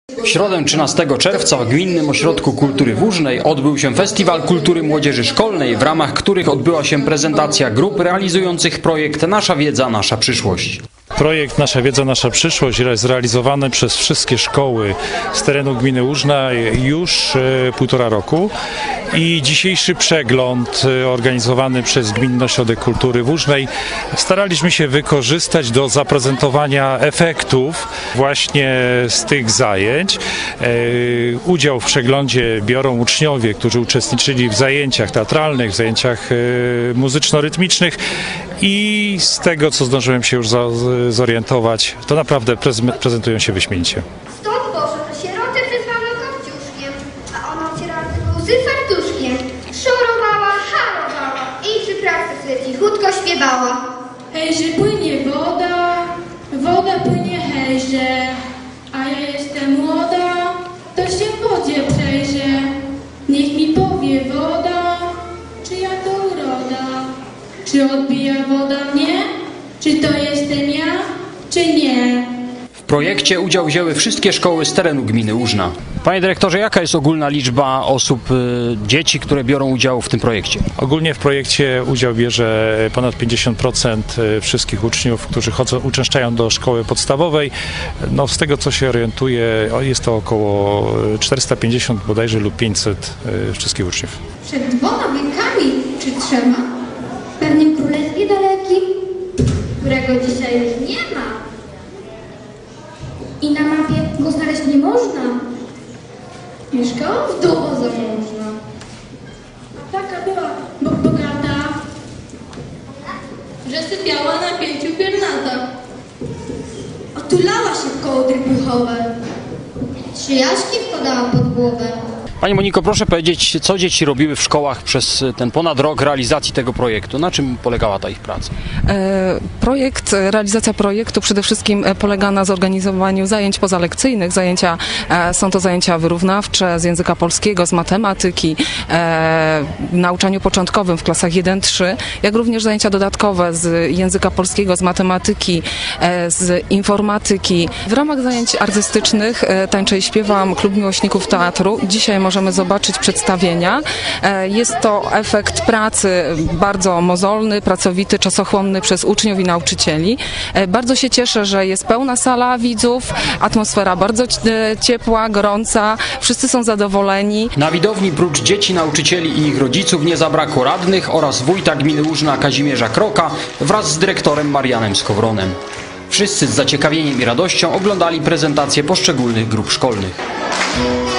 W środę 13 czerwca w Gminnym Ośrodku Kultury w Łużnej odbył się Festiwal Kultury Młodzieży Szkolnej, w ramach których odbyła się prezentacja grup realizujących projekt Nasza Wiedza, Nasza Przyszłość. Projekt Nasza Wiedza, Nasza Przyszłość jest realizowany przez wszystkie szkoły z terenu gminy Łużna już 1,5 roku i dzisiejszy przegląd organizowany przez Gminny Ośrodek Kultury w Łużnej staraliśmy się wykorzystać do zaprezentowania efektów właśnie z tych zajęć. Udział w przeglądzie biorą uczniowie, którzy uczestniczyli w zajęciach teatralnych, w zajęciach muzyczno-rytmycznych i z tego, co zdążyłem się już zorientować, to naprawdę prezentują się wyśmienicie. Stąd Boże, że sierotę wyzwano kopciuszkiem, a ona ocierała tylko łzy fartuszkiem. Szorowała, harowała i przy pracy sobie cichutko śpiewała. Hejże płynie woda, woda płynie hejże, a ja jestem młoda, to się w wodzie przejrzę. Niech mi powie woda, czyja to uroda, czy odbija woda mnie, czy to jestem ja, czy nie. W projekcie udział wzięły wszystkie szkoły z terenu gminy Łużna. Panie dyrektorze, jaka jest ogólna liczba osób, dzieci, które biorą udział w tym projekcie? Ogólnie w projekcie udział bierze ponad 50% wszystkich uczniów, którzy uczęszczają do szkoły podstawowej. No, z tego, co się orientuję, jest to około 450 bodajże lub 500 wszystkich uczniów. Przed 2 wiekami czy 3, w pewnym królestwie dalekim, którego dzisiaj już nie ma i na mapie go znaleźć nie można, mieszkała wdowa zamożna. A taka była bogata, że sypiała na 5 piernatach. Otulała się w kołdry puchowe, 3 jaśki wkładała pod głowę. Pani Moniko, proszę powiedzieć, co dzieci robiły w szkołach przez ten ponad rok realizacji tego projektu? Na czym polegała ta ich praca? Realizacja projektu przede wszystkim polega na zorganizowaniu zajęć pozalekcyjnych. Są to zajęcia wyrównawcze z języka polskiego, z matematyki, nauczaniu początkowym w klasach 1-3, jak również zajęcia dodatkowe z języka polskiego, z matematyki, z informatyki. W ramach zajęć artystycznych tańczę i śpiewam Klub Miłośników Teatru. Dzisiaj możemy zobaczyć przedstawienia. Jest to efekt pracy bardzo mozolny, pracowity, czasochłonny przez uczniów i nauczycieli. Bardzo się cieszę, że jest pełna sala widzów, atmosfera bardzo ciepła, gorąca, wszyscy są zadowoleni. Na widowni prócz dzieci, nauczycieli i ich rodziców nie zabrakło radnych oraz wójta gminy Łużna Kazimierza Kroka wraz z dyrektorem Marianem Skowronem. Wszyscy z zaciekawieniem i radością oglądali prezentacje poszczególnych grup szkolnych.